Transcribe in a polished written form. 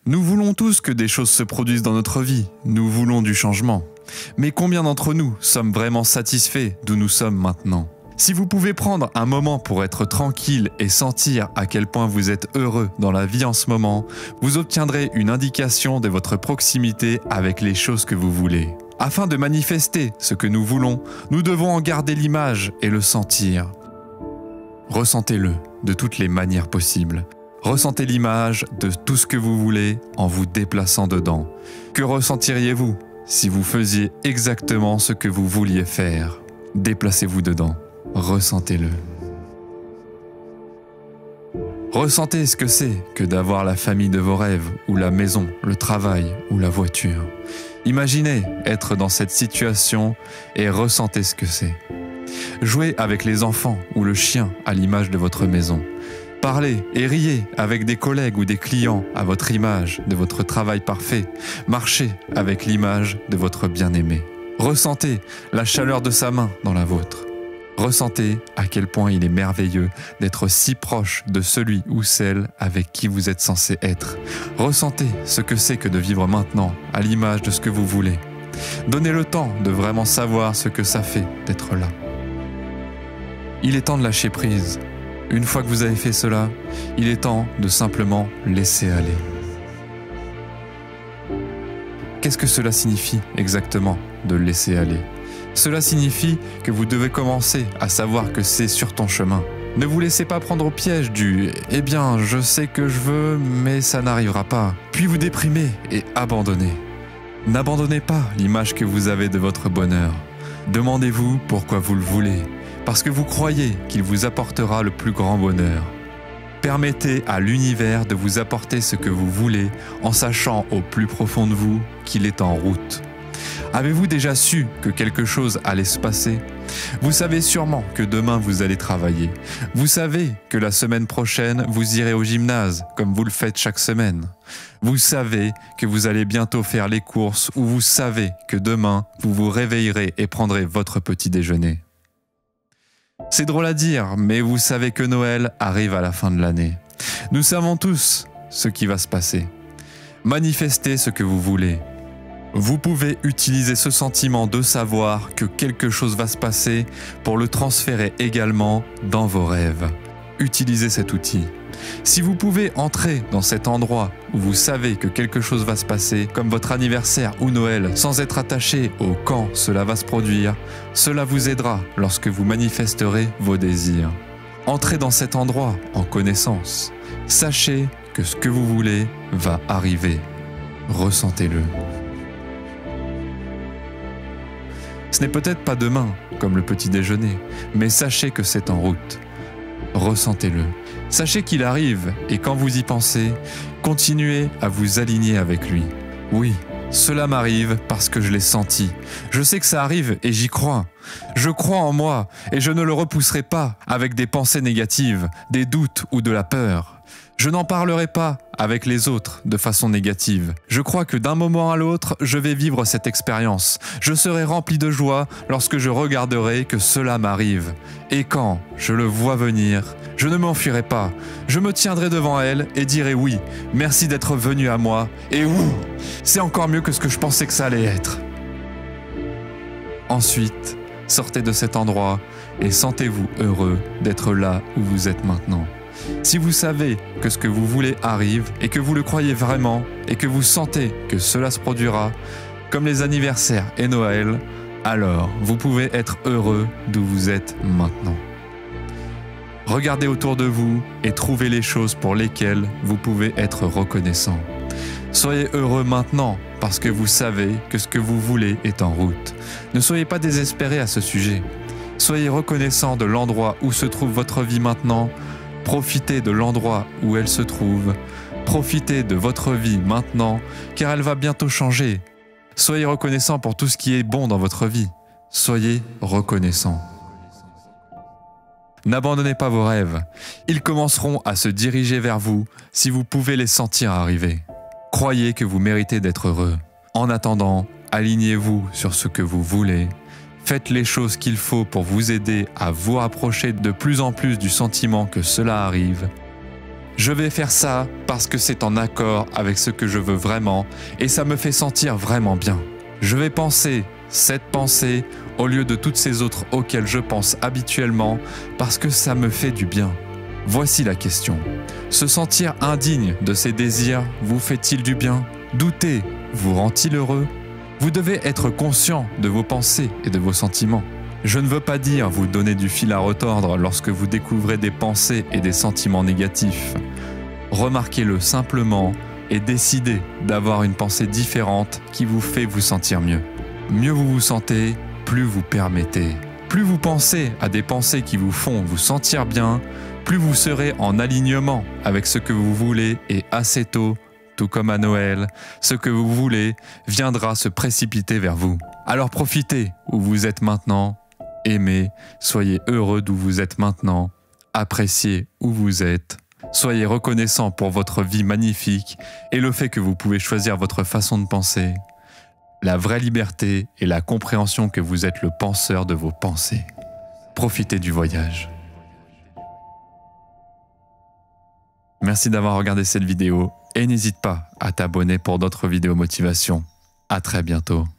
Nous voulons tous que des choses se produisent dans notre vie, nous voulons du changement. Mais combien d'entre nous sommes vraiment satisfaits d'où nous sommes maintenant? Si vous pouvez prendre un moment pour être tranquille et sentir à quel point vous êtes heureux dans la vie en ce moment, vous obtiendrez une indication de votre proximité avec les choses que vous voulez. Afin de manifester ce que nous voulons, nous devons en garder l'image et le sentir. Ressentez-le de toutes les manières possibles. Ressentez l'image de tout ce que vous voulez en vous déplaçant dedans. Que ressentiriez-vous si vous faisiez exactement ce que vous vouliez faire? Déplacez-vous dedans. Ressentez-le. Ressentez ce que c'est que d'avoir la famille de vos rêves, ou la maison, le travail, ou la voiture. Imaginez être dans cette situation et ressentez ce que c'est. Jouez avec les enfants ou le chien à l'image de votre maison. Parlez et riez avec des collègues ou des clients à votre image de votre travail parfait. Marchez avec l'image de votre bien-aimé. Ressentez la chaleur de sa main dans la vôtre. Ressentez à quel point il est merveilleux d'être si proche de celui ou celle avec qui vous êtes censé être. Ressentez ce que c'est que de vivre maintenant à l'image de ce que vous voulez. Donnez le temps de vraiment savoir ce que ça fait d'être là. Il est temps de lâcher prise. Une fois que vous avez fait cela, il est temps de simplement laisser aller. Qu'est-ce que cela signifie exactement de laisser aller? Cela signifie que vous devez commencer à savoir que c'est sur ton chemin. Ne vous laissez pas prendre au piège du « Eh bien, je sais que je veux, mais ça n'arrivera pas », puis vous déprimer et abandonner. N'abandonnez pas l'image que vous avez de votre bonheur. Demandez-vous pourquoi vous le voulez, parce que vous croyez qu'il vous apportera le plus grand bonheur. Permettez à l'univers de vous apporter ce que vous voulez en sachant au plus profond de vous qu'il est en route. Avez-vous déjà su que quelque chose allait se passer? Vous savez sûrement que demain vous allez travailler. Vous savez que la semaine prochaine vous irez au gymnase comme vous le faites chaque semaine. Vous savez que vous allez bientôt faire les courses ou vous savez que demain vous vous réveillerez et prendrez votre petit déjeuner. C'est drôle à dire, mais vous savez que Noël arrive à la fin de l'année. Nous savons tous ce qui va se passer. Manifestez ce que vous voulez. Vous pouvez utiliser ce sentiment de savoir que quelque chose va se passer pour le transférer également dans vos rêves. Utilisez cet outil. Si vous pouvez entrer dans cet endroit où vous savez que quelque chose va se passer, comme votre anniversaire ou Noël, sans être attaché au quand cela va se produire, cela vous aidera lorsque vous manifesterez vos désirs. Entrez dans cet endroit en connaissance. Sachez que ce que vous voulez va arriver. Ressentez-le. Ce n'est peut-être pas demain, comme le petit déjeuner, mais sachez que c'est en route. Ressentez-le. Sachez qu'il arrive et quand vous y pensez, continuez à vous aligner avec lui. Oui, cela m'arrive parce que je l'ai senti. Je sais que ça arrive et j'y crois. Je crois en moi et je ne le repousserai pas avec des pensées négatives, des doutes ou de la peur. Je n'en parlerai pas avec les autres de façon négative. Je crois que d'un moment à l'autre, je vais vivre cette expérience. Je serai rempli de joie lorsque je regarderai que cela m'arrive. Et quand je le vois venir, je ne m'enfuirai pas. Je me tiendrai devant elle et dirai oui, merci d'être venu à moi. Et ouh, c'est encore mieux que ce que je pensais que ça allait être. Ensuite, sortez de cet endroit et sentez-vous heureux d'être là où vous êtes maintenant. Si vous savez que ce que vous voulez arrive et que vous le croyez vraiment et que vous sentez que cela se produira, comme les anniversaires et Noël, alors vous pouvez être heureux d'où vous êtes maintenant. Regardez autour de vous et trouvez les choses pour lesquelles vous pouvez être reconnaissant. Soyez heureux maintenant parce que vous savez que ce que vous voulez est en route. Ne soyez pas désespérés à ce sujet. Soyez reconnaissant de l'endroit où se trouve votre vie maintenant. Profitez de l'endroit où elle se trouve. Profitez de votre vie maintenant, car elle va bientôt changer. Soyez reconnaissant pour tout ce qui est bon dans votre vie. Soyez reconnaissant. N'abandonnez pas vos rêves. Ils commenceront à se diriger vers vous si vous pouvez les sentir arriver. Croyez que vous méritez d'être heureux. En attendant, alignez-vous sur ce que vous voulez. Faites les choses qu'il faut pour vous aider à vous rapprocher de plus en plus du sentiment que cela arrive. Je vais faire ça parce que c'est en accord avec ce que je veux vraiment et ça me fait sentir vraiment bien. Je vais penser cette pensée au lieu de toutes ces autres auxquelles je pense habituellement parce que ça me fait du bien. Voici la question. Se sentir indigne de ses désirs vous fait-il du bien? Douter vous rend-il heureux? Vous devez être conscient de vos pensées et de vos sentiments. Je ne veux pas dire vous donner du fil à retordre lorsque vous découvrez des pensées et des sentiments négatifs. Remarquez-le simplement et décidez d'avoir une pensée différente qui vous fait vous sentir mieux. Mieux vous vous sentez, plus vous permettez. Plus vous pensez à des pensées qui vous font vous sentir bien, plus vous serez en alignement avec ce que vous voulez et assez tôt, tout comme à Noël, ce que vous voulez viendra se précipiter vers vous. Alors profitez où vous êtes maintenant, aimez, soyez heureux d'où vous êtes maintenant, appréciez où vous êtes, soyez reconnaissant pour votre vie magnifique et le fait que vous pouvez choisir votre façon de penser. La vraie liberté est la compréhension que vous êtes le penseur de vos pensées. Profitez du voyage. Merci d'avoir regardé cette vidéo et n'hésite pas à t'abonner pour d'autres vidéos motivation. À très bientôt.